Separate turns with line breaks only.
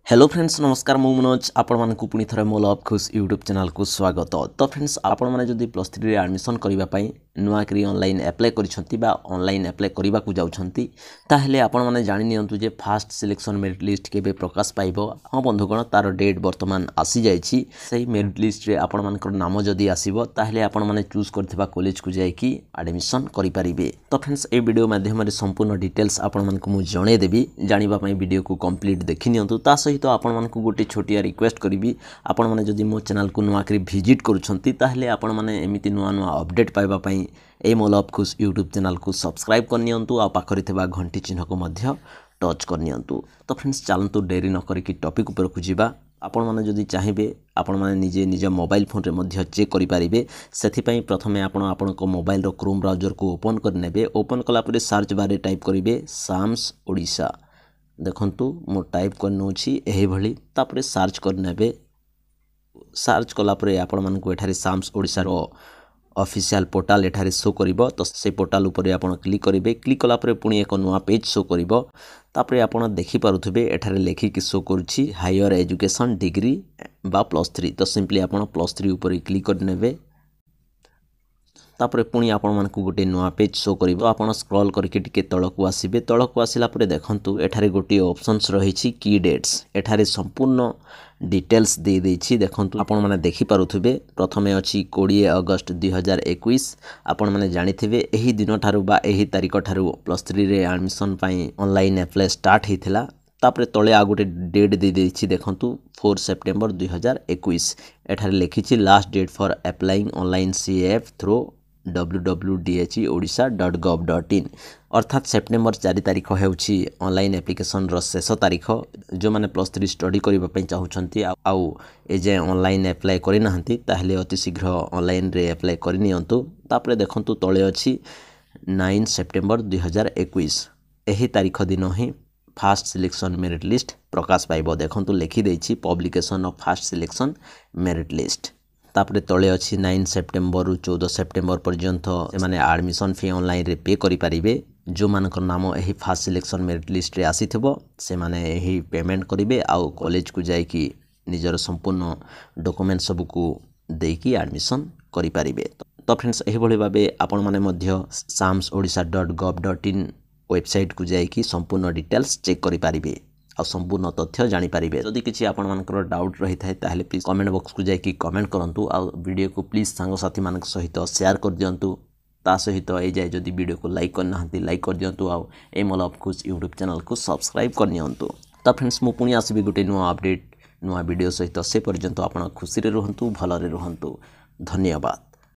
Hello friends नमस्कार मु मनोज आपण मानकु पुनी थरे मोल ऑफ खुश यूट्यूब चैनल को स्वागत। तो फ्रेंड्स आपण माने जदी प्लस 3 रे एडमिशन करिबा पई नुआ करी ऑनलाइन अप्लाई करिसंती बा ऑनलाइन अप्लाई करिबा को जाउछंती ताहेले आपण माने जानि नियंतु जे फास्ट सिलेक्शन मेरिट लिस्ट केबे प्रकाश पाइबो। हां बंधुगण तार डेट वर्तमान आसी जायछि सही मेरिट लिस्ट रे आपण मानकर नाम जदी आसीबो ताहेले आपण माने चूज करथिबा कॉलेज को जाय कि एडमिशन करि परिबे। तो फ्रेंड्स ए वीडियो माध्यम रे संपूर्ण डिटेल्स आपण मानकु मु जणे देबी जानिबा पई वीडियो को कंप्लीट देखि नियंतु ता तो आपण मानकु गोटे छोटिया रिक्वेस्ट करी आपण माने जदि मो चैनल को नुआ करी विजिट करूछंती ताहले आपण माने एमिति नुआ नुआ अपडेट पाइबा पई ए मोल ऑफ खुश यूट्यूब चैनल को सब्सक्राइब कर नियंतु आ पाखरि थिबा घंटी चिन्ह को मध्य टच कर नियंतु। तो फ्रेंड्स चलंतु देरी न करी कि टॉपिक ऊपर को जिबा। आपण माने जदि चाहिबे आपण माने निजे निज मोबाइल फोन रे मध्य चेक करि परिबे। सेथि पई प्रथमे आपण को मोबाइल रो क्रोम ब्राउजर को ओपन कर नेबे। ओपन कला परे सर्च बार रे टाइप करिवे साम्स ओडिशा। देखंतु मो टाइप करनोछि एही भली तापरे सर्च कर नेबे। सर्च कला परे आपण मानकु एठारे साम्स ओडिसा रो ऑफिशियल पोर्टल एठारे शो करिवो। तो से पोर्टल ऊपर आपण क्लिक करिवे। क्लिक कला परे पुनी एक नुआ पेज शो करिवो। तापरे आपण देखि पारुथबे एठारे लेखि कि शो करूछि हायर एजुकेशन डिग्री बा +3। तो सिंपली आपण +3 ऊपर क्लिक कर नेबे। तापरे पुणी आपण मानकु गोटे नुआ पेज शो करिवो। आपण स्क्रॉल करके टिके तळकु आसीबे। तळकु आसिला परे देखंतु एठारे गोटे ऑप्शंस रहिछि की डेट्स। एठारे संपूर्ण डिटेल्स दे देछि। देखंतु आपण माने देखि पारुथबे प्रथमे अछि 20 अगस्त 2021। आपण माने जानिथिबे एही दिन ठारू बा एही तारिख ठारू +3 रे एडमिशन पई ऑनलाइन अप्लाई स्टार्ट हेतिला। तापरे तळे आ गोटे डेट दे देछि। देखंतु 4 सेप्टेम्बर 2021। एठारे लिखिछि last date for applying online CF through www.odisha.gov.in। अर्थात सेप्टेम्बर 4 तारिख हेउछि ऑनलाइन एप्लिकेशन रो शेष तारिख। जो माने +3 स्टडी करिबा पई चाहुछंती आउ ए जे ऑनलाइन अप्लाई करि नहंती ताहले अति शीघ्र ऑनलाइन रे अप्लाई करि नियंतु। तापरे देखंतु तळे अछि 9 सेप्टेम्बर 2021। एही तारिख दिन ही फास्ट सिलेक्शन मेरिट लिस्ट प्रकाश पाइबो। देखंतु लिखि दैछि publication of first selection merit list. तापरे तळे अछि 9 सेप्टेम्बर रु 14 सेप्टेम्बर पर्यंत से माने एडमिशन फी ऑनलाइन रे पे करि परिबे। जो मानकर नाम एही फास्ट सिलेक्शन मेरिट लिस्ट रे आसीथिबो से माने एही पेमेंट करिवे आउ कॉलेज को जाय कि निजर संपूर्ण डॉक्यूमेंट सब को देई कि एडमिशन करि परिबे। तो फ्रेंड्स एही भली भाबे आपण माने मध्य samsodisha.gov.in वेबसाइट को जाय कि संपूर्ण डिटेल्स चेक करि परिबे आ संपूर्ण तथ्य जानि परिबे। जदि किछि आपण मानकर डाउट रही थाए ताहले प्लीज कमेंट बॉक्स को जाय कि कमेंट करंतु आ वीडियो को प्लीज सांग साथी मानक सहित शेयर कर दियंतु। ता सहित ए जाय जदि वीडियो को लाइक करना हंती लाइक कर दियंतु आ ए मोल ऑफ खुश यूट्यूब चैनल को सब्सक्राइब कर नियंतु। तो फ्रेंड्स मु पुनी आसीबी गुटे नुआ अपडेट नुआ वीडियो सहित से पर्यंत आपण खुशी रे रहंतु भल रे रहंतु। धन्यवाद।